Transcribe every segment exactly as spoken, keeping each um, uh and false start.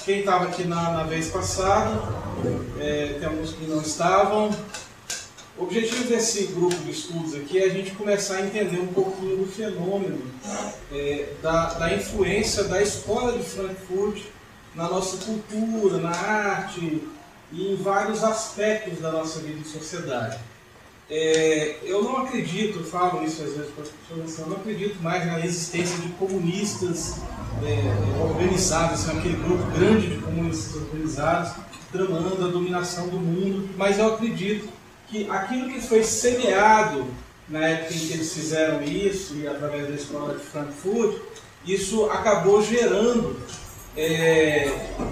quem estava aqui na, na vez passada, é, tem alguns que não estavam. O objetivo desse grupo de estudos aqui é a gente começar a entender um pouquinho do fenômeno é, da, da influência da escola de Frankfurt na nossa cultura, na arte e em vários aspectos da nossa vida em sociedade. É, eu não acredito, eu falo isso às vezes para as pessoas, eu não acredito mais na existência de comunistas é, organizados, assim, aquele grupo grande de comunistas organizados tramando a dominação do mundo, mas eu acredito que aquilo que foi semeado na época em que eles fizeram isso, e através da escola de Frankfurt, isso acabou gerando é,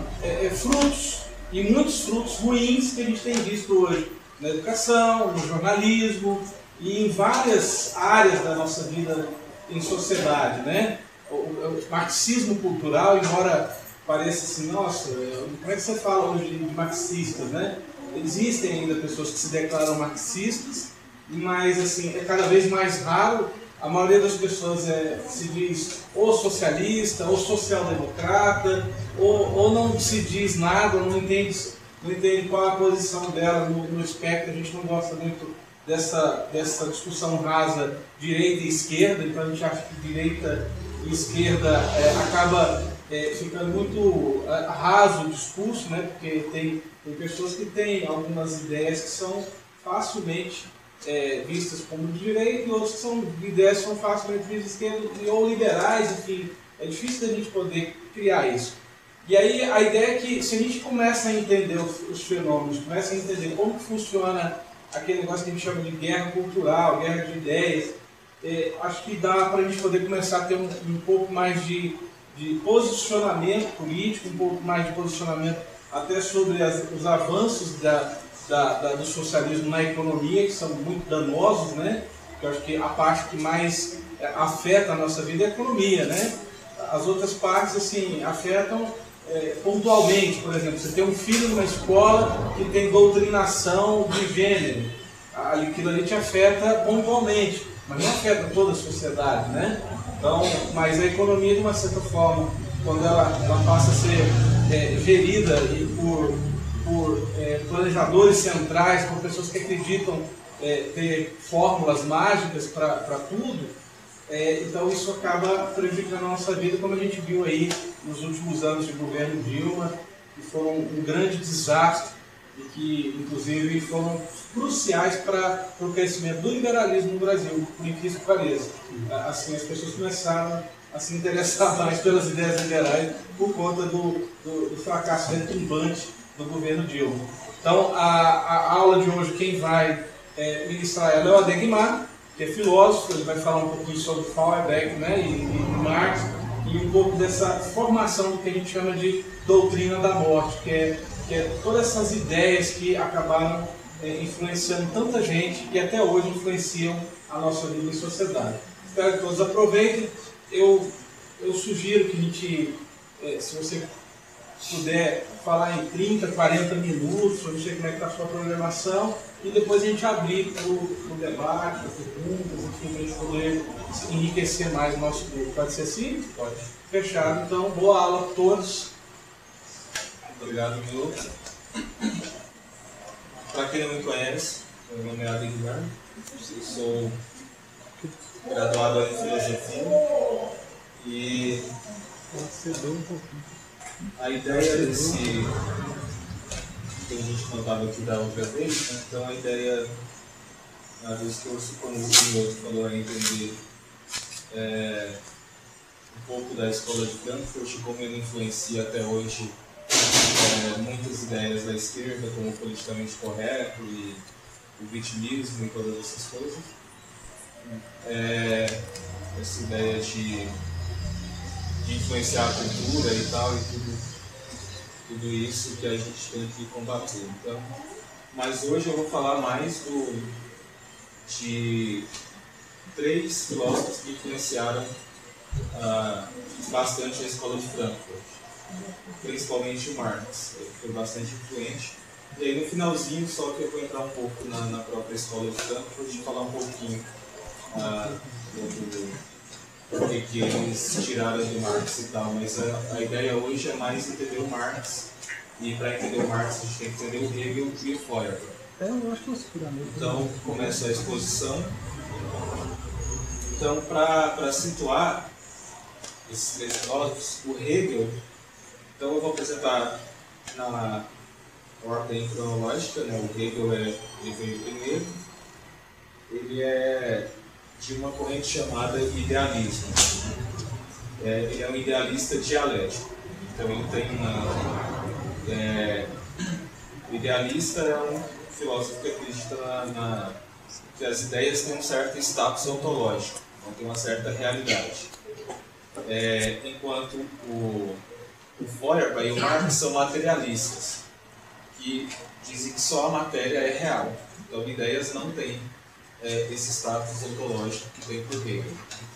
é, frutos, e muitos frutos ruins que a gente tem visto hoje na educação, no jornalismo e em várias áreas da nossa vida em sociedade, né? O, o, o marxismo cultural, embora pareça assim, nossa, como é que você fala hoje de marxistas, né? Existem ainda pessoas que se declaram marxistas, mas assim, é cada vez mais raro. A maioria das pessoas é, se diz ou socialista, ou social-democrata, ou, ou não se diz nada, não entende, não entende qual é a posição dela no, no espectro. A gente não gosta muito dessa, dessa discussão rasa direita e esquerda, então a gente acha que direita e esquerda é, acaba é, ficando muito é, raso o discurso, né? Porque tem, tem pessoas que têm algumas ideias que são facilmente É, vistas como de direita e outras que são ideias que são facilmente vistas de esquerda ou liberais, enfim, é difícil da gente poder criar isso. E aí a ideia é que se a gente começa a entender os, os fenômenos, começa a entender como que funciona aquele negócio que a gente chama de guerra cultural, guerra de ideias, é, acho que dá para a gente poder começar a ter um, um pouco mais de, de posicionamento político, um pouco mais de posicionamento até sobre as, os avanços da Da, da, do socialismo na economia, que são muito danosos, né? Eu acho que a parte que mais afeta a nossa vida é a economia, né? As outras partes, assim, afetam é, pontualmente. Por exemplo, você tem um filho numa escola que tem doutrinação de gênero, aquilo ali te afeta pontualmente, mas não afeta toda a sociedade, né? Então, mas a economia, de uma certa forma, quando ela, ela passa a ser é, gerida e por por é, planejadores centrais, por pessoas que acreditam é, ter fórmulas mágicas para tudo, é, então isso acaba prejudicando a nossa vida, como a gente viu aí nos últimos anos de governo Dilma, que foram um grande desastre e que, inclusive, foram cruciais para o crescimento do liberalismo no Brasil, por incrível que pareça. Assim, as pessoas começaram a se interessar mais pelas ideias liberais por conta do, do, do fracasso retumbante do governo Dilma. Então, a, a aula de hoje, quem vai é, ministrar ela é o Adegmar, que é filósofo, ele vai falar um pouquinho sobre Feuerbach, né, e, e Marx, e um pouco dessa formação do que a gente chama de doutrina da morte, que é, que é todas essas ideias que acabaram é, influenciando tanta gente e até hoje influenciam a nossa vida em sociedade. Espero que todos aproveitem. Eu, eu sugiro que a gente, é, se você puder falar em trinta, quarenta minutos, eu não sei como é que está a sua programação, e depois a gente abrir para o debate, para perguntas, enfim, para a gente poder enriquecer mais o nosso grupo. Pode ser assim? Pode. Fechado. Então, boa aula a todos. Obrigado, Milo. Para quem não me conhece, meu nome é Adegmar, eu sou graduado em Filosofia e a ideia desse que a gente contava aqui da outra vez, né? Então a ideia, na vez que eu como o outro falou aí, entender é, um pouco da escola de Frankfurt, como ele influencia até hoje é, muitas ideias da esquerda, como o politicamente correto e o vitimismo e todas essas coisas. É, essa ideia de de influenciar a cultura e tal, e tudo, tudo isso que a gente tem que combater. Então, mas hoje eu vou falar mais do, de três filósofos que influenciaram ah, bastante a escola de Frankfurt, principalmente o Marx, ele foi bastante influente. E aí no finalzinho, só que eu vou entrar um pouco na, na própria escola de Frankfurt e falar um pouquinho ah, do o que, que eles tiraram do Marx e tal, mas a, a ideia hoje é mais entender o Marx, e para entender o Marx a gente tem que entender o Hegel e o Feuerbach. É, eu acho que você mesmo. Então começa a exposição. Então, para situar esses três filósofos, o Hegel, então eu vou apresentar na ordem cronológica, né? O Hegel é, ele veio primeiro, ele é de uma corrente chamada idealismo. É, ele é um idealista dialético, então ele tem uma... É, o idealista é um filósofo que acredita na, na, que as ideias têm um certo status ontológico, então tem uma certa realidade. É, enquanto o, o Feuerbach e o Marx são materialistas, que dizem que só a matéria é real. Então, ideias não têm é, esse status ontológico que tem por Hegel.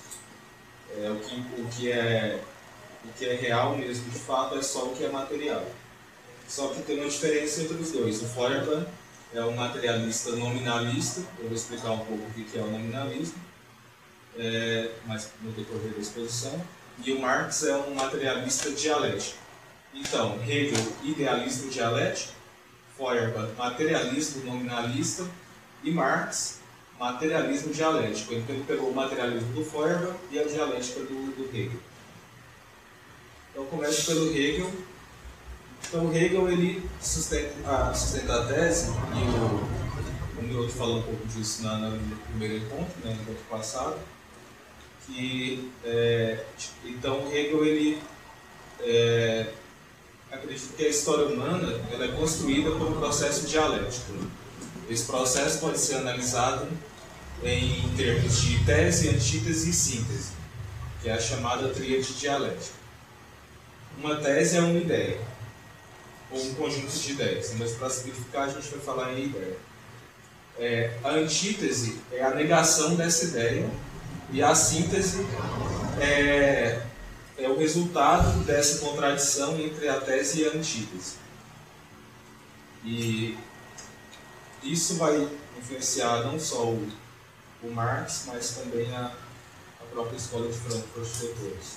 É, o, que, o, que é, o que é real mesmo, de fato, é só o que é material. Só que tem uma diferença entre os dois. O Feuerbach é um materialista nominalista, eu vou explicar um pouco o que é o nominalismo, é, mas no decorrer da exposição. E o Marx é um materialista dialético. Então, Hegel, idealismo dialético, Feuerbach, materialismo nominalista, e Marx, materialismo dialético. Então ele pegou o materialismo do Feuerbach e a dialética do, do Hegel. Então começo pelo Hegel. Então o Hegel ele sustenta a, sustenta a tese, e o, o Milton falou um pouco disso na, na, no primeiro encontro, né, no encontro passado, que é, então Hegel ele é, acredito que a história humana ela é construída por um processo dialético. Esse processo pode ser analisado em termos de tese, antítese e síntese, que é a chamada tríade dialética. Uma tese é uma ideia, ou um conjunto de ideias, mas para simplificar a gente vai falar em ideia. É, a antítese é a negação dessa ideia, e a síntese é... é o resultado dessa contradição entre a tese e a antítese. E isso vai influenciar não só o, o Marx, mas também a, a própria escola de Frankfurt depois.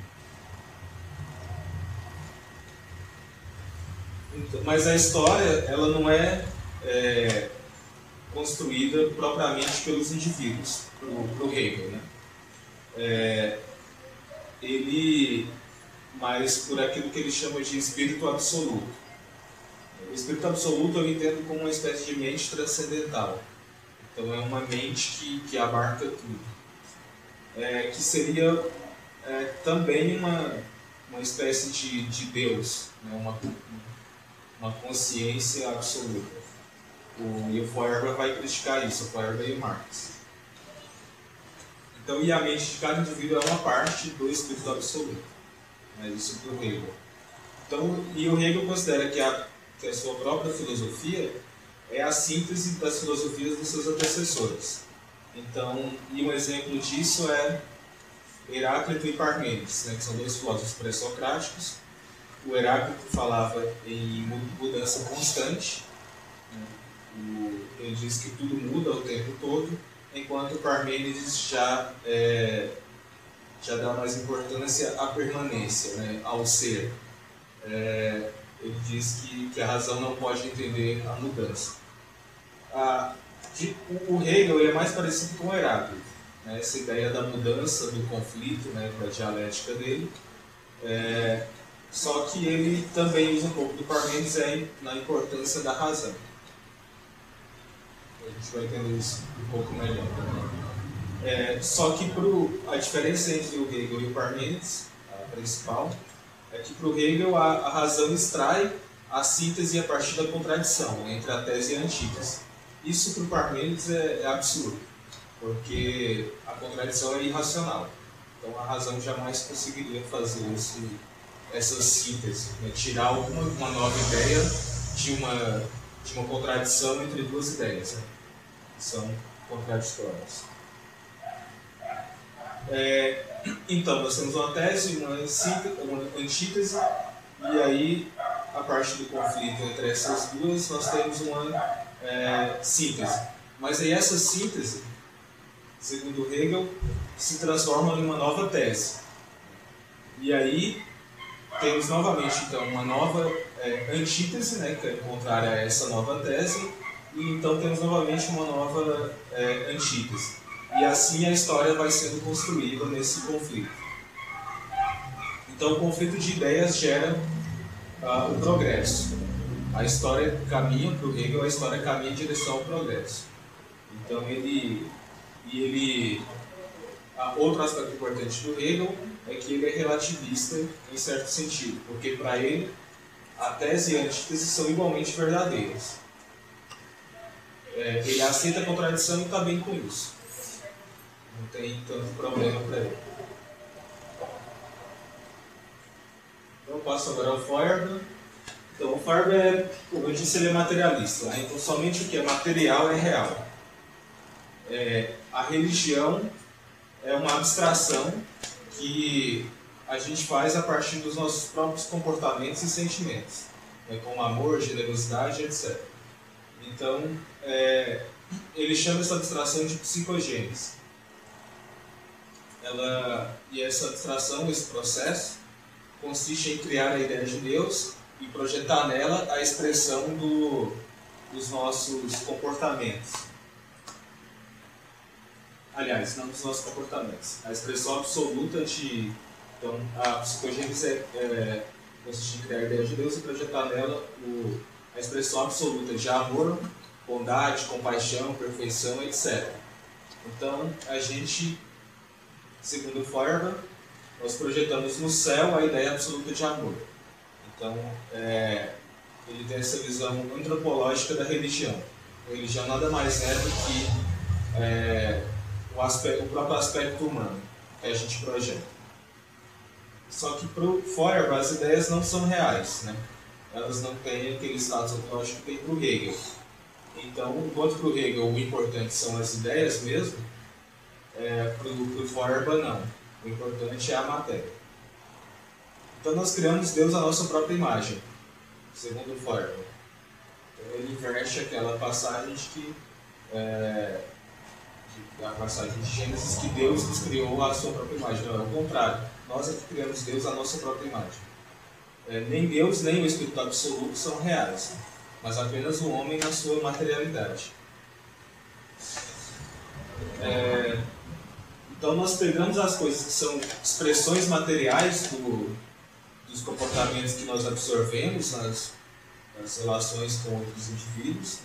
Então, mas a história ela não é, é construída propriamente pelos indivíduos, para o Hegel, né? É, ele, mas por aquilo que ele chama de espírito absoluto. O espírito absoluto eu entendo como uma espécie de mente transcendental. Então é uma mente que, que abarca tudo. É, que seria é, também uma, uma espécie de, de Deus, né? uma, uma consciência absoluta. O, e o Feuerbach vai criticar isso, o Feuerbach e o Marx. Então, e a mente de cada indivíduo é uma parte do espírito absoluto. Né? Isso para o Hegel. Então, e o Hegel considera que a, que a sua própria filosofia é a síntese das filosofias dos seus antecessores. Então, e um exemplo disso é Heráclito e Parmênides, né? Que são dois filósofos pré-socráticos. O Heráclito falava em mudança constante. Né? O, ele diz que tudo muda o tempo todo, enquanto Parmênides já, é, já dá mais importância à permanência, né, ao ser. É, ele diz que, que a razão não pode entender a mudança. A, de, o Hegel ele é mais parecido com o Heráclito, né, essa ideia da mudança, do conflito, né, da dialética dele, é, só que ele também usa um pouco do Parmênides é, na importância da razão. A gente vai entender isso um pouco melhor. É, só que pro, a diferença entre o Hegel e o Parmênides, a principal, é que para o Hegel a, a razão extrai a síntese a partir da contradição entre a tese e a antítese. Isso para o Parmênides é, é absurdo, porque a contradição é irracional. Então a razão jamais conseguiria fazer esse, essa síntese, né? Tirar alguma, uma nova ideia de uma, de uma contradição entre duas ideias, né? São contraditórias. É, então, nós temos uma tese, uma, síntese, uma antítese, e aí, a partir do conflito entre essas duas, nós temos uma é, síntese. Mas aí essa síntese, segundo Hegel, se transformam em uma nova tese. E aí temos novamente então uma nova é, antítese, né, que é contrária a essa nova tese, e então temos novamente uma nova é, antítese. E assim a história vai sendo construída nesse conflito. Então o conflito de ideias gera uh, o progresso. A história caminha para o Hegel, a história caminha em direção ao progresso. Então ele, e ele, uh, outro aspecto importante do Hegel é que ele é relativista em certo sentido, porque para ele a tese e a antítese são igualmente verdadeiras. É, ele aceita a contradição e está bem com isso. Não tem tanto problema para ele. Então eu passo agora ao Feuerbach. Então o Feuerbach, é, como eu disse, ele é materialista. Né? Então somente o que é material é real. É, a religião é uma abstração que a gente faz a partir dos nossos próprios comportamentos e sentimentos, né, como amor, generosidade, etcétera. Então, é, ele chama essa abstração de psicogênese. Ela, e essa abstração, esse processo, consiste em criar a ideia de Deus e projetar nela a expressão do, dos nossos comportamentos. Aliás, não dos nossos comportamentos. A expressão absoluta de... Então, a psicogênese é, é, consiste em criar a ideia de Deus e projetar nela o, a expressão absoluta de amor, bondade, compaixão, perfeição, etcétera. Então, a gente, segundo Feuerbach, nós projetamos no céu a ideia absoluta de amor. Então, é, ele tem essa visão antropológica da religião. A religião nada mais é do que é, o, aspecto, o próprio aspecto humano que a gente projeta. Só que para o Feuerbach as ideias não são reais, né? Elas não têm aquele status ontológico que tem para o Hegel. Então, enquanto para o Hegel o importante são as ideias mesmo, é, para o Feuerbach não. O importante é a matéria. Então nós criamos Deus à nossa própria imagem, segundo Feuerbach. Então, ele inverte aquela passagem de que é, a passagem de Gênesis que Deus nos criou à sua própria imagem. Não, é o contrário. Nós é que criamos Deus à nossa própria imagem. É, nem Deus nem o Espírito Absoluto são reais, mas apenas o homem na sua materialidade. É, então nós pegamos as coisas que são expressões materiais do, dos comportamentos que nós absorvemos nas, nas relações com outros indivíduos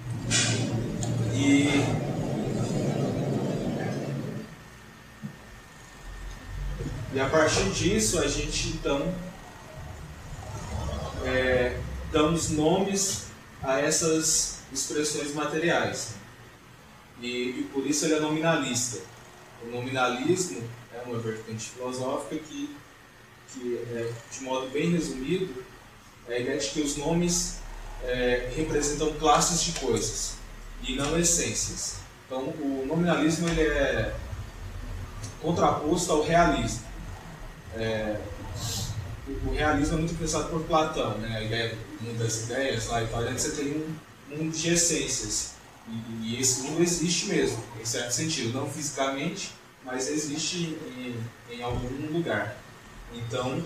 e E a partir disso, a gente então é, damos nomes a essas expressões materiais. E, e por isso ele é nominalista. O nominalismo é uma vertente filosófica que, que é, de modo bem resumido, é a ideia de que os nomes é, representam classes de coisas e não essências. Então, o nominalismo ele é contraposto ao realismo. É, o, o realismo é muito pensado por Platão, né? A ideia, uma das ideias lá e tal, é que você tem um mundo de essências. E, e esse mundo existe mesmo, em certo sentido. Não fisicamente, mas existe em, em algum lugar. Então,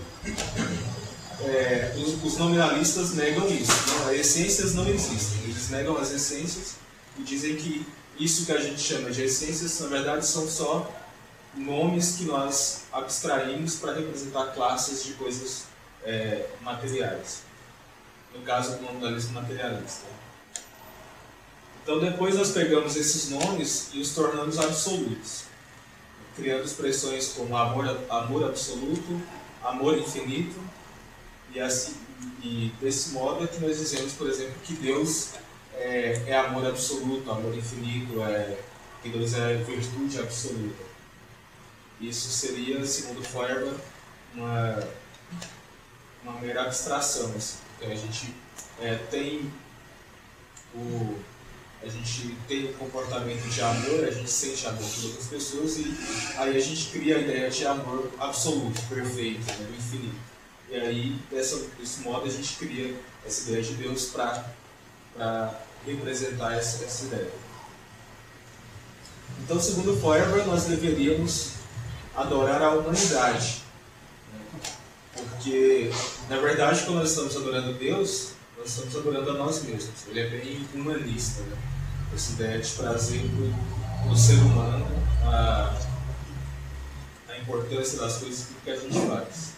é, os, os nominalistas negam isso. Não, as essências não existem. Eles negam as essências e dizem que isso que a gente chama de essências, na verdade, são só nomes que nós abstraímos para representar classes de coisas é, materiais. No caso do nominalismo materialista. Então depois nós pegamos esses nomes e os tornamos absolutos, criando expressões como amor, amor absoluto, amor infinito, e, assim, e desse modo é que nós dizemos, por exemplo, que Deus é, é amor absoluto, amor infinito, é, que Deus é virtude absoluta. Isso seria, segundo Feuerbach, uma, uma mera abstração. Assim. A gente é, tem o, a gente tem o comportamento de amor, a gente sente amor por outras pessoas e aí a gente cria a ideia de amor absoluto, perfeito, né, infinito. E aí, dessa, desse modo, a gente cria essa ideia de Deus para representar essa, essa ideia. Então, segundo Feuerbach, nós deveríamos adorar a humanidade. Porque, na verdade, quando nós estamos adorando Deus, nós estamos adorando a nós mesmos. Ele é bem humanista, né? Essa ideia de trazer para o ser humano a, a importância das coisas que a gente faz.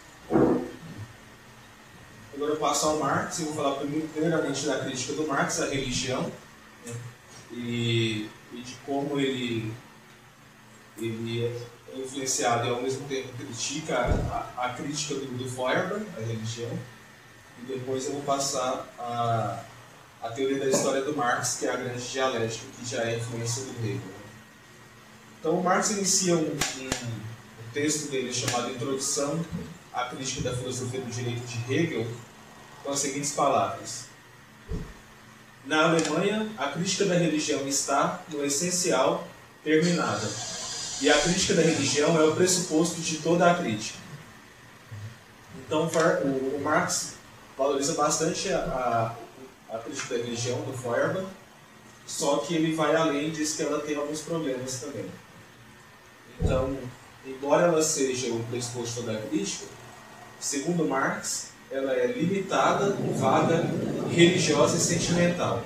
Agora eu passo ao Marx e vou falar primeiramente da crítica do Marx à religião, né? e, e de como ele, ele é influenciado e ao mesmo tempo critica a, a crítica do, do Feuerbach, a religião, e depois eu vou passar a, a teoria da história do Marx, que é a grande dialética, que já é influência do Hegel. Então o Marx inicia um, um, um texto dele chamado Introdução à Crítica da Filosofia do Direito de Hegel, com as seguintes palavras. Na Alemanha, a crítica da religião está, no essencial, terminada. E a crítica da religião é o pressuposto de toda a crítica. Então, o Marx valoriza bastante a, a, a crítica da religião do Feuerbach, só que ele vai além e diz que ela tem alguns problemas também. Então, embora ela seja o pressuposto de toda a crítica, segundo Marx, ela é limitada, vaga, religiosa e sentimental.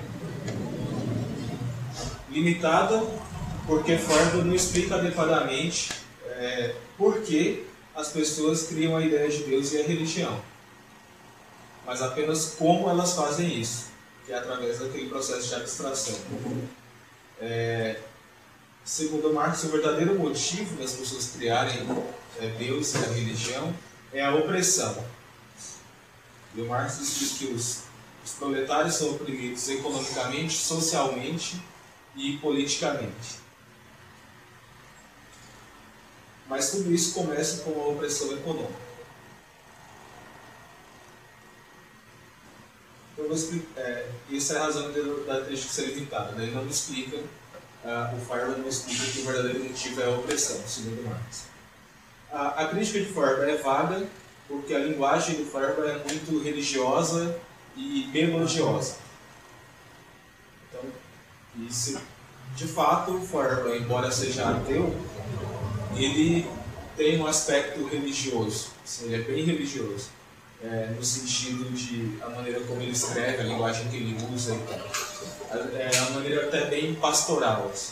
Limitada porque Feuerbach não explica adequadamente é, por que as pessoas criam a ideia de Deus e a religião, mas apenas como elas fazem isso, que é através daquele processo de abstração. É, segundo Marx, o verdadeiro motivo das pessoas criarem é, Deus e a religião é a opressão. E o Marx diz que os, os proletários são oprimidos economicamente, socialmente e politicamente. Mas tudo isso começa com a opressão econômica. Eu vou explicar, é, essa é a razão da crítica ser limitada. Né? Ele não explica, uh, o Feuerbach não explica que o verdadeiro motivo é a opressão, segundo Marx. A, a crítica de Feuerbach é vaga, porque a linguagem do Feuerbach é muito religiosa e melodiosa. Então, isso, de fato, o Feuerbach, embora seja ateu, ele tem um aspecto religioso, assim, ele é bem religioso, é, no sentido de a maneira como ele escreve, a linguagem que ele usa, é uma maneira até bem pastoral. Assim.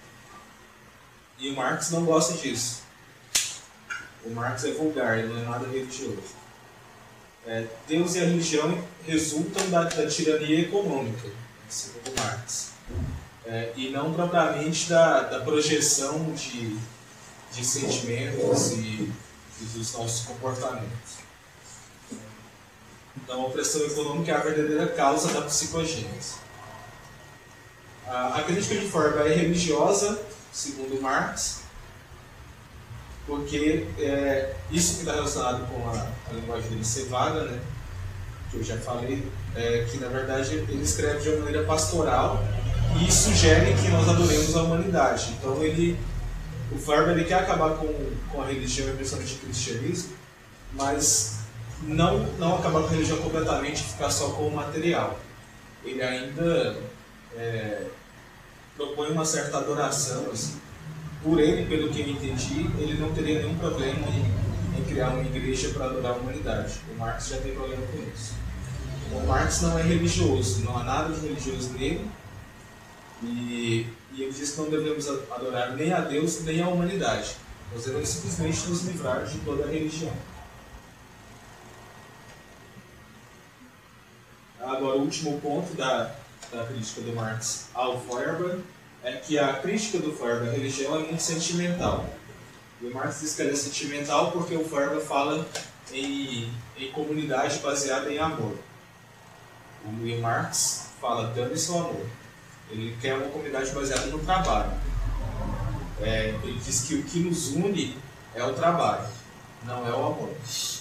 E o Marx não gosta disso. O Marx é vulgar, ele não é nada religioso. É, Deus e a religião resultam da, da tirania econômica, segundo Marx. É, e não propriamente da, da projeção de, de sentimentos e, e dos nossos comportamentos. Então, a opressão econômica é a verdadeira causa da psicogênese. A, a crítica de Feuerbach é religiosa, segundo Marx, porque é, isso que está relacionado com a, a linguagem dele ser vaga, né, que eu já falei, é que na verdade ele escreve de uma maneira pastoral e sugere que nós adoremos a humanidade. Então ele, o Feuerbach ele quer acabar com, com a religião e principalmente o cristianismo, mas não, não acabar com a religião completamente e ficar só com o material. Ele ainda é, propõe uma certa adoração, assim. Por ele, pelo que eu entendi, ele não teria nenhum problema em, em criar uma igreja para adorar a humanidade. O Marx já tem problema com isso. O Marx não é religioso, não há nada de religioso nele, e, e ele diz que não devemos adorar nem a Deus nem a humanidade. Nós devemos simplesmente nos livrar de toda a religião. Agora, o último ponto da, da crítica do Marx ao Feuerbach é que a crítica do Feuerbach à religião é muito sentimental. E o Marx diz que ela é sentimental porque o Feuerbach fala em, em comunidade baseada em amor. O Marx fala, dane-se o amor. Ele quer uma comunidade baseada no trabalho. É, ele diz que o que nos une é o trabalho, não é o amor.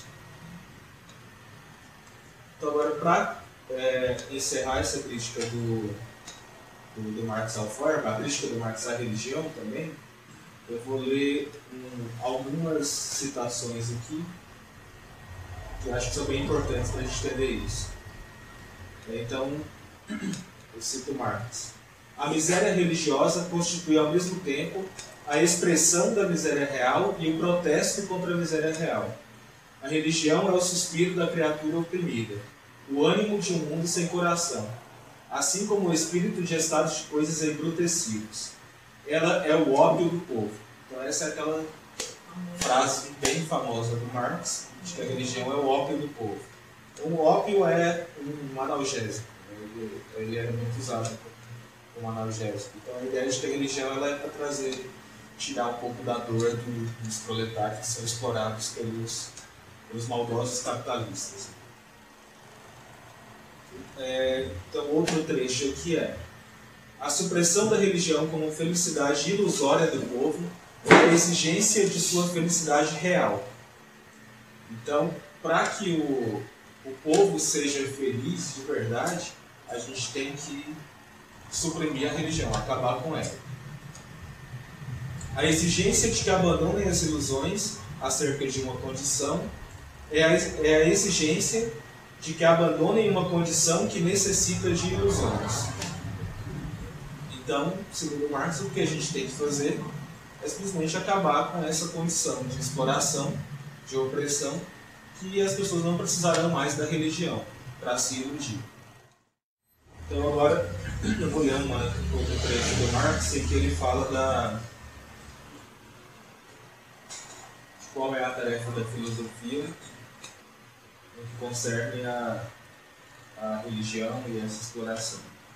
Então, agora, para é, encerrar essa crítica do, do, do Marx ao Feuerbach, a crítica do Marx à religião também, eu vou ler um, algumas citações aqui que eu acho que são bem importantes para a gente entender isso. Então, eu cito Marx. A miséria religiosa constitui ao mesmo tempo a expressão da miséria real e o protesto contra a miséria real. A religião é o suspiro da criatura oprimida, o ânimo de um mundo sem coração, assim como o espírito de estados de coisas embrutecidos. Ela é o ópio do povo. Então essa é aquela frase bem famosa do Marx, de que a religião é o ópio do povo. Então, o ópio é um analgésico, ele, ele era muito usado como analgésico. Então a ideia de que a religião ela é para trazer, tirar um pouco da dor do, dos proletários que são explorados pelos, pelos maldosos capitalistas. É, então outro trecho aqui é: a supressão da religião como felicidade ilusória do povo é a exigência de sua felicidade real. Então, para que o, o povo seja feliz de verdade, a gente tem que suprimir a religião, acabar com ela. A exigência de que abandonem as ilusões acerca de uma condição é a, é a exigência de que abandonem uma condição que necessita de ilusões. Então, segundo Marx, o que a gente tem que fazer é simplesmente acabar com essa condição de exploração, de opressão, que as pessoas não precisarão mais da religião para se iludir. Então agora eu vou ler uma outra trecho do Marx em que ele fala da qual é a tarefa da filosofia no que concerne a, a religião e essa exploração.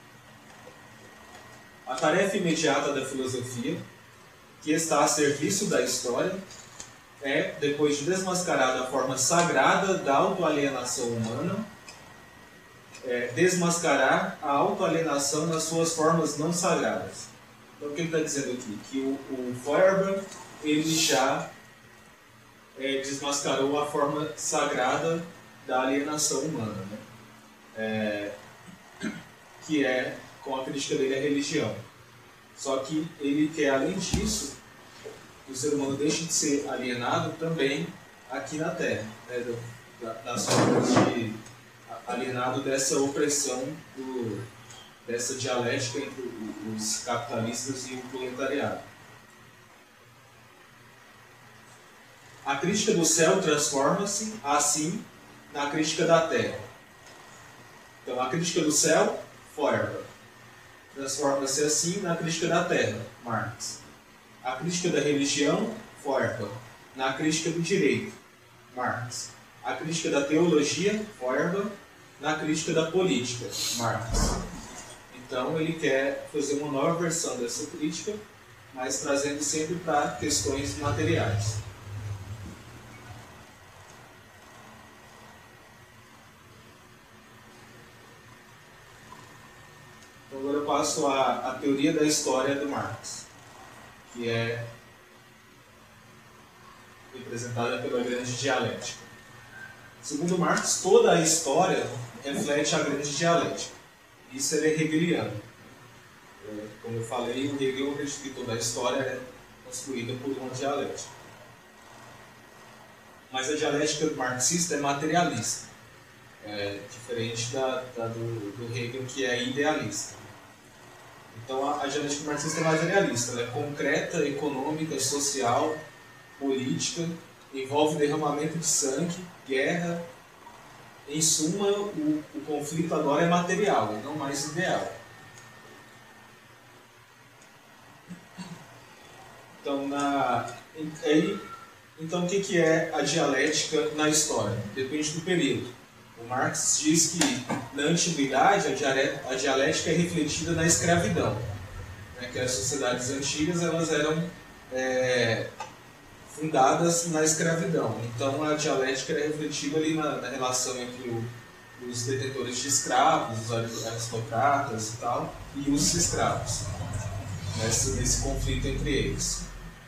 A tarefa imediata da filosofia, que está a serviço da história, é, depois de desmascarar a forma sagrada da autoalienação humana, é, desmascarar a autoalienação nas suas formas não sagradas. Então, o que ele está dizendo aqui? Que o, o Feuerbach, ele já é, desmascarou a forma sagrada da alienação humana, né? É, que é com a crítica dele à religião. Só que ele quer, além disso, que o ser humano deixe de ser alienado também aqui na Terra, né, do, da, das formas de alienado dessa opressão, do, dessa dialética entre os capitalistas e o proletariado. A crítica do céu transforma-se, assim, na crítica da Terra. Então, a crítica do céu, Feuerbach, transforma-se assim na crítica da Terra, Marx. A crítica da religião, Feuerbach. Na crítica do direito, Marx. A crítica da teologia, Feuerbach. Na crítica da política, Marx. Então ele quer fazer uma nova versão dessa crítica, mas trazendo sempre para questões materiais. Então agora eu passo a, a teoria da história do Marx, que é representada pela grande dialética. Segundo Marx, toda a história reflete a grande dialética. Isso é hegeliano. Como eu falei, o Hegel acredita que toda a história é construída por uma dialética. Mas a dialética marxista é materialista, é diferente da, da do, do Hegel, que é idealista. Então a, a dialética marxista é materialista, ela é concreta, econômica, social, política, envolve derramamento de sangue, guerra. Em suma, o, o conflito agora é material, e não mais ideal. Então, na, aí, então o que, que é a dialética na história? Depende do período. O Marx diz que, na antiguidade, a dialética é refletida na escravidão. Né, que as sociedades antigas elas eram é, fundadas na escravidão. Então a dialética é refletida ali na, na relação entre o, os detentores de escravos, os aristocratas e tal, e os escravos, nesse, nesse conflito entre eles.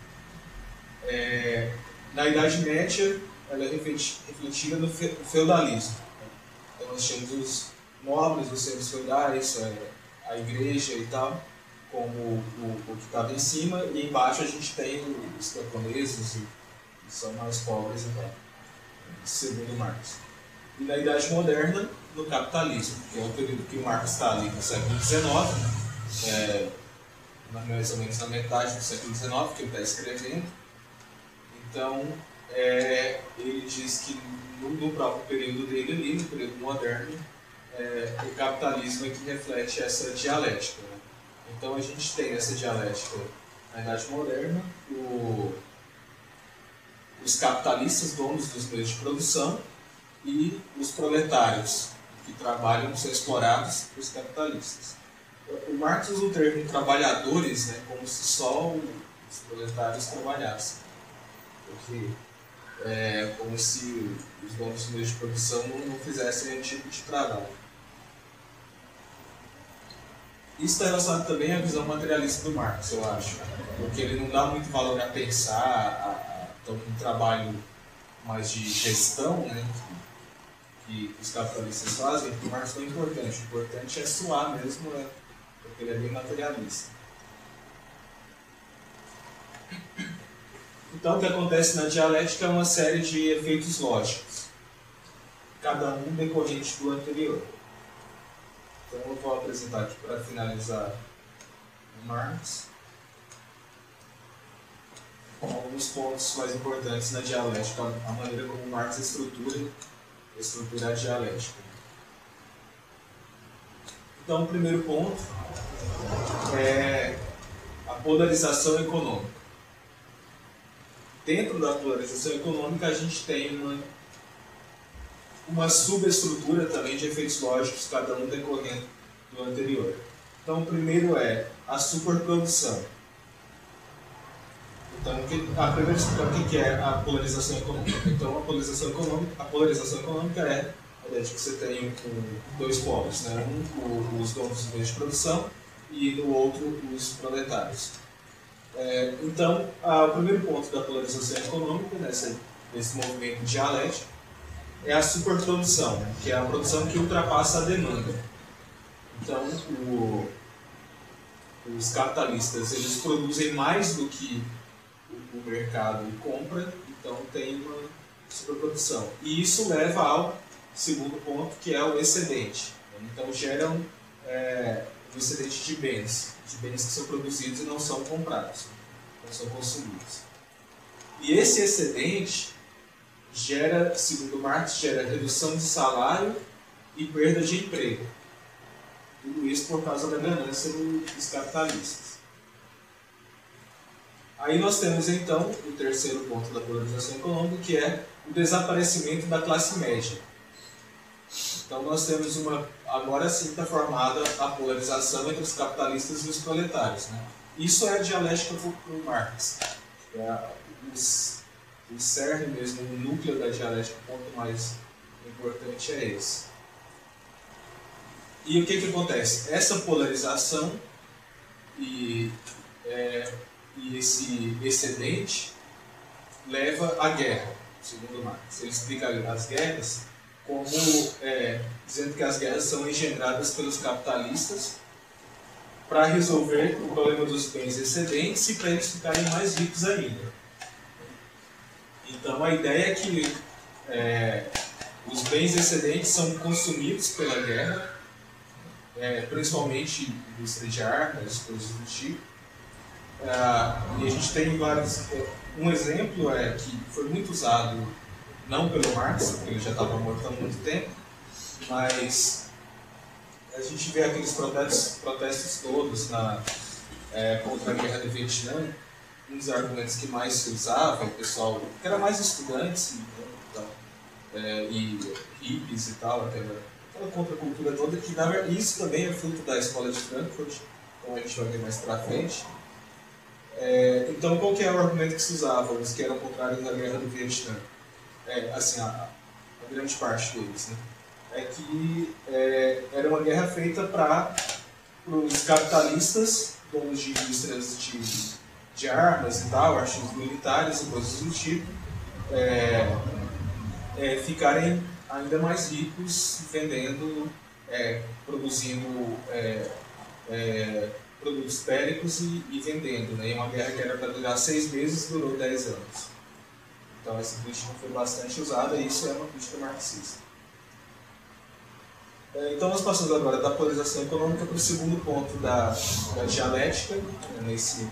É, na Idade Média, ela é refletida no feudalismo. Então nós temos os nobres, os senhores feudais, a, a igreja e tal, como o, o, o que estava em cima, e embaixo a gente tem os camponeses, que são mais pobres e tal, segundo Marx. E na Idade Moderna, no capitalismo, que é o período que o Marx está ali no século dezenove, é, mais ou menos na metade do século dezenove, que ele está escrevendo. Então, é, ele diz que no, no próprio período dele ali, no período moderno, é, o capitalismo é que reflete essa dialética, né? Então a gente tem essa dialética na Idade Moderna, o, os capitalistas, donos dos meios de produção, e os proletários, que trabalham, são explorados pelos capitalistas. O Marx usa o termo trabalhadores, né, como se só os proletários trabalhassem. Porque é como se os donos dos meios de produção não, não fizessem nenhum tipo de trabalho. Isso está relacionado também à visão materialista do Marx, eu acho, porque ele não dá muito valor a pensar a, a, então, um trabalho mais de gestão, né, que, que os capitalistas fazem, porque o Marx não é importante. O importante é suar mesmo, né, porque ele é bem materialista. Então, o que acontece na dialética é uma série de efeitos lógicos, cada um decorrente do anterior. Então, eu vou apresentar aqui para finalizar o Marx alguns pontos mais importantes na dialética, a maneira como Marx estrutura, estrutura a dialética. Então, o primeiro ponto é a polarização econômica. Dentro da polarização econômica, a gente tem uma, uma subestrutura também de efeitos lógicos, cada um decorrendo do anterior. Então, o primeiro é a superprodução. Então, a primeira explicação, o que é a polarização econômica? Então, a polarização econômica, a polarização econômica é a ideia de que você tem um, dois polos, né? Um, os donos dos meios de produção, e no outro, os proletários. É, então, a, o primeiro ponto da polarização econômica, nessa, nesse movimento dialético, é a superprodução, que é a produção que ultrapassa a demanda. Então, o, os capitalistas, eles produzem mais do que o, o mercado compra, então tem uma superprodução. E isso leva ao segundo ponto, que é o excedente. Então, geram é, um excedente de bens, de bens que são produzidos e não são comprados, não são consumidos. E esse excedente gera, segundo Marx, gera redução de salário e perda de emprego. Tudo isso por causa da ganância dos capitalistas. Aí nós temos então o terceiro ponto da polarização econômica, que é o desaparecimento da classe média. Então nós temos uma, agora sim está formada a polarização entre os capitalistas e os proletários, né? Isso é a dialética por Marx. É os, o cerne mesmo, o núcleo da dialética, o ponto mais importante é esse. E o que que acontece? Essa polarização e, é, e esse excedente leva à guerra, segundo Marx. Ele explica as guerras como é, dizendo que as guerras são engendradas pelos capitalistas para resolver o problema dos bens excedentes e para eles ficarem mais ricos ainda. Então a ideia é que é, os bens excedentes são consumidos pela guerra, é, principalmente indústria de armas, coisas do tipo. É, e a gente tem vários. Um exemplo é que foi muito usado, não pelo Marx, porque ele já estava morto há muito tempo, mas a gente vê aqueles protestos, protestos todos na, é, contra a guerra do Vietnã. Um dos argumentos que mais se usava, o pessoal, que era mais estudantes então, é, e hippies e tal, aquela, aquela contracultura toda, que na verdade, isso também é fruto da escola de Frankfurt, como a gente vai ver mais pra frente. É, então, qual que era o argumento que se usava, os que eram contrários à guerra do Vietnã? É, assim, a, a grande parte deles, né? É que é, era uma guerra feita para os capitalistas, donos de indústrias de, de armas e tal, artigos militares e coisas do tipo, é, é, ficarem ainda mais ricos vendendo, é, produzindo é, é, produtos bélicos e, e vendendo, né? E uma guerra que era para durar seis meses durou dez anos. Então essa crítica foi bastante usada e isso é uma crítica marxista. Então nós passamos agora da polarização econômica para o segundo ponto da, da dialética, nesse,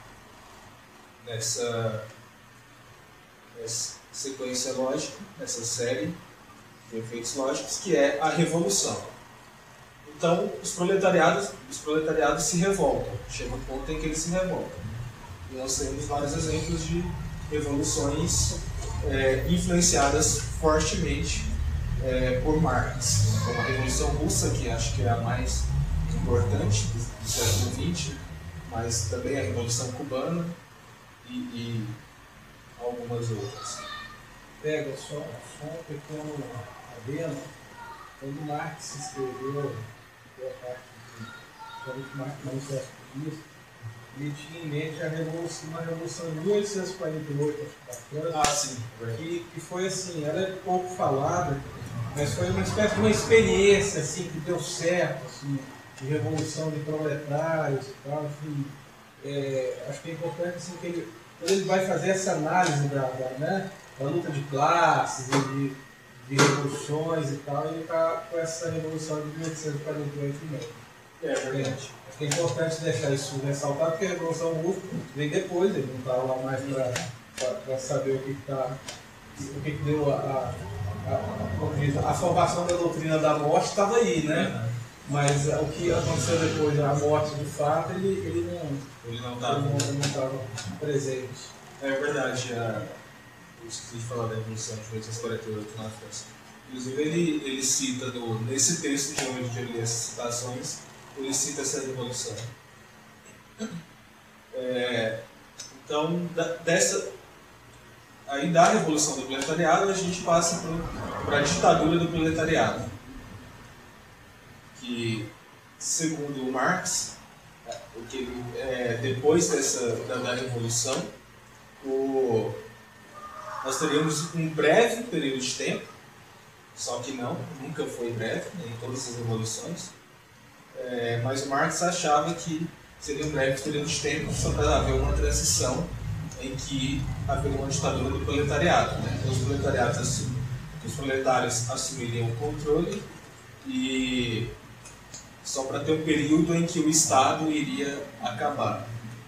nessa, nessa sequência lógica, nessa série de efeitos lógicos, que é a revolução. Então os proletariados, os proletariados se revoltam, chega um ponto em que eles se revoltam. E nós temos vários exemplos de revoluções é, influenciadas fortemente é, por Marx, como a Revolução Russa, que acho que é a mais importante do, do século vinte, mas também a Revolução Cubana e, e algumas outras. Pega só, só um pequeno adendo. Quando Marx escreveu a parte do Marx Manifesto Comunista, ele tinha em mente a revolução, uma revolução de mil oitocentos e quarenta e oito, ah, sim, que, que foi assim, ela é pouco falada, mas foi uma espécie de uma experiência assim, que deu certo, assim, de revolução de proletários e tal, enfim. É, acho que é importante assim, que ele, quando ele vai fazer essa análise da, da, né, da luta de classes, de, de revoluções e tal, ele está com essa revolução de mil oitocentos e quarenta e oito mesmo. É verdade. É importante deixar isso ressaltado, porque a Revolução Russa vem depois, ele não estava lá mais para saber o que está, o que, que deu a, a, a, a formação da doutrina da morte estava aí, né? Mas o que aconteceu depois da morte de fato, ele, ele não ele não estava presente. É verdade, a, eu esqueci de falar da Revolução de mil oitocentos e quarenta e oito na França. Inclusive ele, ele cita no, nesse texto de onde eu li essas citações, ele cita essa revolução. É, então, da, dessa, aí da revolução do proletariado, a gente passa para a ditadura do proletariado, que, segundo Marx, o que ele, é, depois dessa, da, da revolução, o, nós teríamos um breve período de tempo, só que não, nunca foi breve, em todas as revoluções. É, mas o Marx achava que seria um breve período de tempo só para haver uma transição em que haveria uma ditadura do proletariado, né? Então, os proletariados assum, os proletários assumiriam o controle e só para ter um período em que o Estado iria acabar.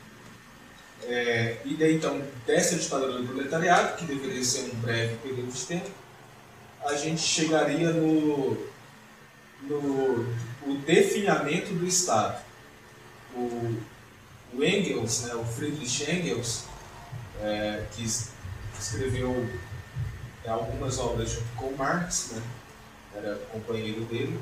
É, e daí então dessa ditadura do proletariado, que deveria ser um breve período de tempo, a gente chegaria no, no o definhamento do Estado. O, o Engels, né, o Friedrich Engels, é, que escreveu é, algumas obras junto com Marx, né, era companheiro dele,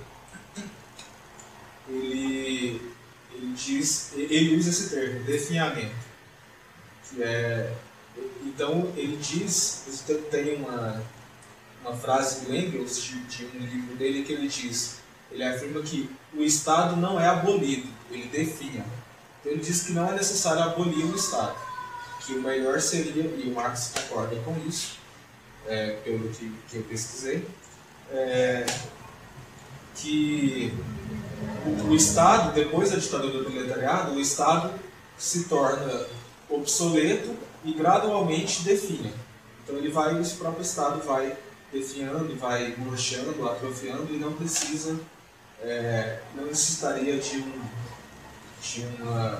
ele, ele, diz, ele usa esse termo, definhamento. Que é, então ele diz, tem uma, uma frase do Engels, de, de um livro dele, que ele diz, ele afirma que o Estado não é abolido, ele definha. Então ele diz que não é necessário abolir o Estado, que o melhor seria, e o Marx concorda com isso, é, pelo que, que eu pesquisei, é, que o, o Estado, depois da ditadura do proletariado, o Estado se torna obsoleto e gradualmente definha. Então ele vai, esse próprio Estado vai definhando, vai murchando, atrofiando e não precisa, é, não necessitaria de um, de uma,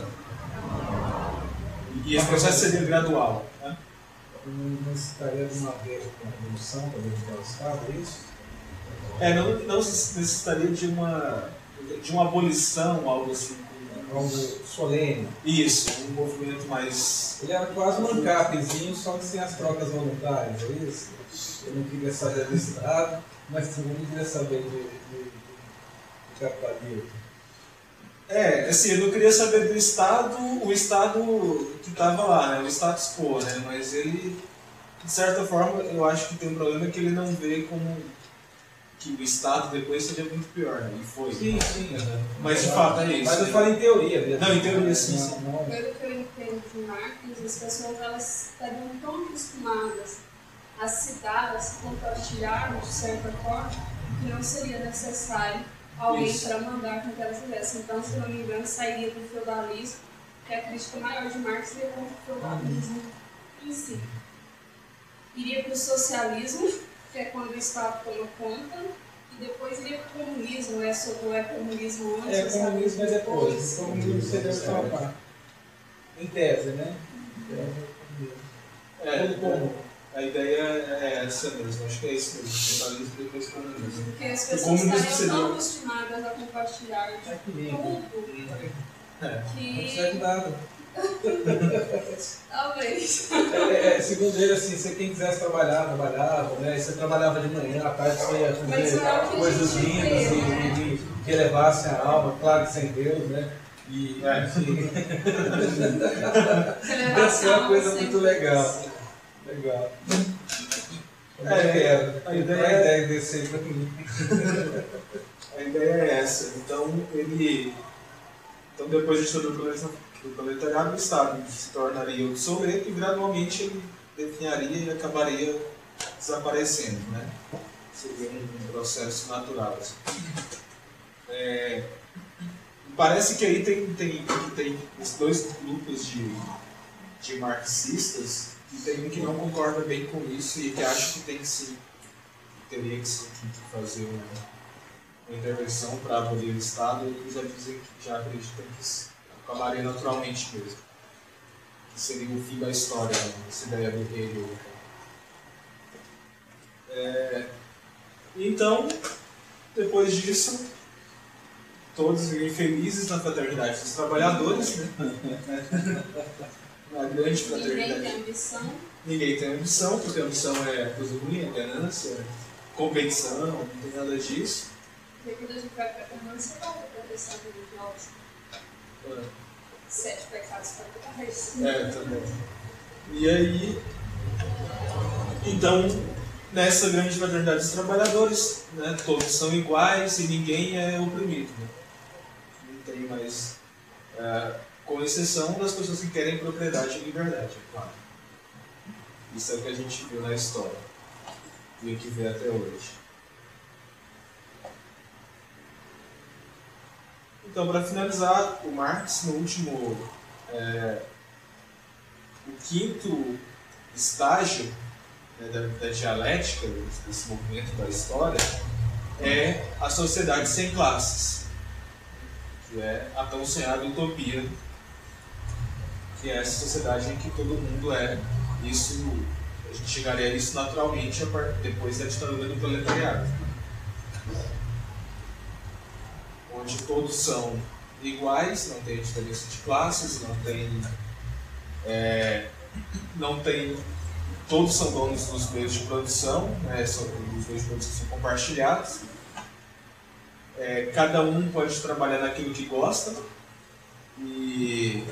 e esse processo seria gradual, né? Não necessitaria de uma revolução para derrubar o Estado, é isso? É, não, não necessitaria de uma, de uma abolição, algo assim. Algo solene. Isso, um movimento mais... Ele era quase um ANCAPzinho, só que sem as trocas voluntárias, é isso? Eu não queria saber do Estado, mas também não queria saber de, de, de capitalismo. É, assim, eu não queria saber do Estado, o Estado que estava lá, né, o status quo, né, mas ele, de certa forma, eu acho que tem um problema que ele não vê como que o Estado depois seria muito pior, né, e foi. Sim, sim. Né? Mas de fato é isso. Mas eu falo em teoria mesmo. Não, em teoria sim, sim. Pelo que eu entendo de Marx, as pessoas elas estariam tão acostumadas a se dar, a se compartilhar de certa forma, que não seria necessário alguém para mandar com que elas fizessem. Então, se não me engano, sairia do feudalismo, que é a crítica maior de Marx seria contra o feudalismo em si. Iria para o socialismo, que é quando o Estado toma conta, e depois iria para o comunismo, né? Ou é comunismo antes? É, comunismo é depois. O comunismo seria só parte. Em tese, né? É, é, a ideia é essa mesmo, acho que é isso mesmo, socialismo e depois comunismo. Porque as pessoas estariam seria... tão acostumadas a compartilhar de tudo é. que... Não serve nada. Talvez. É, é, segundo ele, assim, se quem quisesse trabalhar, trabalhava, né? Você trabalhava de manhã, à tarde você ia fazer coisas lindas e, né? e que elevassem a alma, claro que sem Deus, né? E é, assim, essa é uma coisa muito legal. Legal. É, a ideia é a ideia desse para mim. A ideia é essa. Então ele. Então depois de todo o proletariado, o Estado se tornaria obsoleto e gradualmente ele definharia e acabaria desaparecendo, né? Seria um processo natural. Assim. É, parece que aí tem, tem, tem os dois grupos de, de marxistas e tem um que não concorda bem com isso e que acha que tem que sim, teria que, sim, que fazer uma, uma intervenção para abolir o Estado, e eles já dizem que já acreditam que acabaria naturalmente mesmo. Que seria o fim da história, né? Essa ideia do Hegel. É, então, depois disso, todos infelizes na fraternidade dos trabalhadores, né? Na grande fraternidade. Ninguém tem ambição. Ninguém tem ambição, porque a ambição é coisa ruim, é ganância, é competição, não tem nada disso. Porque quando a gente vai para a ganância, vai para a questão religiosa. É. Sete pecados capitais. É, também. E aí, então, nessa grande fraternidade dos trabalhadores, né, todos são iguais e ninguém é oprimido. Né? Não tem mais, é, com exceção das pessoas que querem propriedade e liberdade, é claro. Isso é o que a gente viu na história e o que vê até hoje. Então, para finalizar, o Marx, no último, é, o quinto estágio, né, da, da dialética, desse movimento da história, é a sociedade sem classes, que é a tão sonhada utopia, que é essa sociedade em que todo mundo é. Isso, a gente chegaria a isso naturalmente depois da ditadura do proletariado, onde todos são iguais, não tem diferença de classes, não tem, é, não tem, todos são donos dos meios de produção, né, são, os meios de produção são compartilhados, é, cada um pode trabalhar naquilo que gosta e,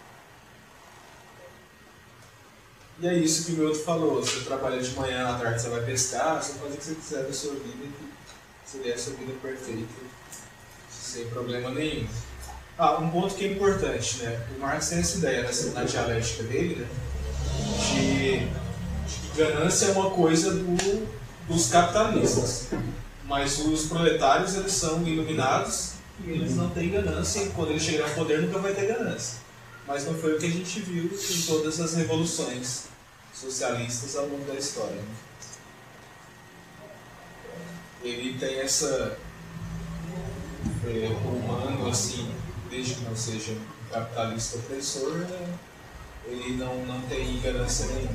e é isso que o Milton falou, você trabalha de manhã, à tarde você vai pescar, você faz o que você quiser da sua vida e seria essa vida perfeita. Sem problema nenhum. Ah, um ponto que é importante, né? O Marx tem essa ideia nessa, na dialética dele, né? De, de que ganância é uma coisa do, dos capitalistas. Mas os proletários, eles são iluminados e eles não têm ganância, e quando eles chegarem ao poder nunca vai ter ganância. Mas não foi o que a gente viu em todas as revoluções socialistas ao longo da história. Né? Ele tem essa... É, humano, assim, desde que não seja um capitalista opressor, né, ele não, não tem ganância nenhuma.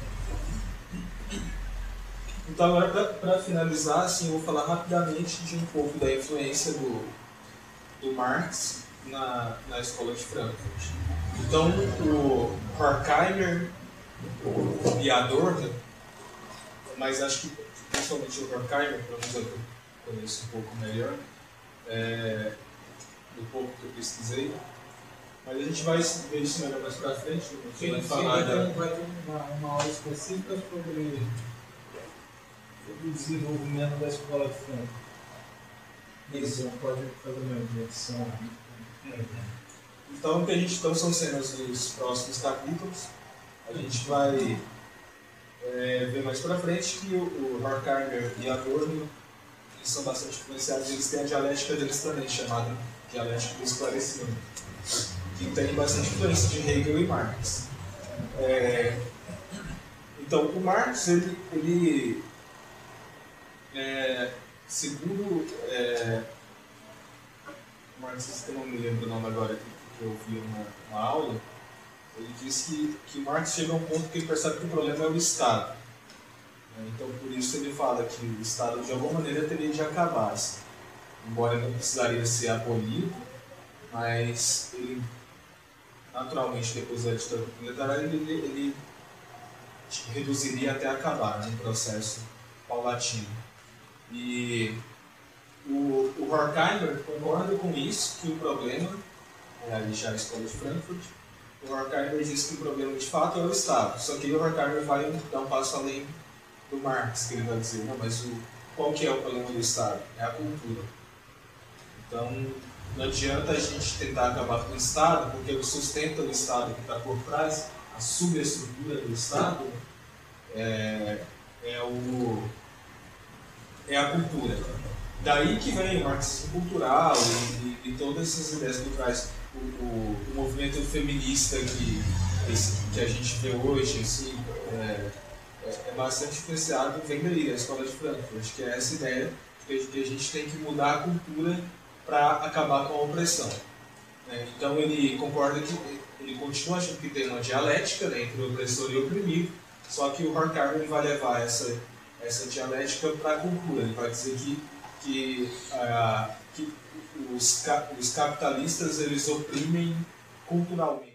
Então agora, para finalizar, assim, eu vou falar rapidamente de um pouco da influência do, do Marx na, na escola de Frankfurt. Então, o Horkheimer e Adorno, mas acho que principalmente o Horkheimer, pelo menos eu conheço um pouco melhor, É, do pouco que eu pesquisei, mas a gente vai ver isso melhor mais pra frente. Sim, vai falar da... vai ter uma, uma aula específica sobre o desenvolvimento da escola de Frankfurt. Isso, pode fazer uma introdução. Então, o que a gente então são cenas dos próximos capítulos. A gente vai é, ver mais pra frente que o, o Horkheimer e Adorno são bastante influenciados, eles têm a dialética deles também, chamada dialética do esclarecimento, que tem bastante influência de Hegel e Marx. É, então, o Marx, ele, ele é, segundo é, um marxista que eu não me lembro o nome agora, que eu vi uma, uma aula, ele disse que, que Marx chega a um ponto que ele percebe que o problema é o Estado. Então, por isso ele fala que o Estado, de alguma maneira, teria de acabar. Assim. Embora não precisaria ser abolido, mas ele, naturalmente, depois da ditadura proletária, ele, ele reduziria até acabar, num processo paulatino. E o, o Horkheimer concorda com isso, que o problema, ali já a escola de Frankfurt, o Horkheimer diz que o problema de fato é o Estado. Só que o Horkheimer vai dar um passo além do Marx, que ele vai dizer, não, mas o, qual que é o problema do Estado? É a cultura. Então, não adianta a gente tentar acabar com o Estado, porque o que sustenta o Estado que está por trás, a subestrutura do Estado, é, é, o, é a cultura. Daí que vem o marxismo cultural e, e, e todas essas ideias por trás. O, o, o movimento feminista que, esse, que a gente vê hoje, assim, é, é bastante influenciado, vem daí, da escola de Frankfurt. Acho que é essa ideia de que a gente tem que mudar a cultura para acabar com a opressão. Então ele concorda que ele continua achando que tem uma dialética, né, entre o opressor e o oprimido, só que o Horkheimer vai levar essa, essa dialética para a cultura. Ele vai dizer que, que, uh, que os, os capitalistas eles oprimem culturalmente.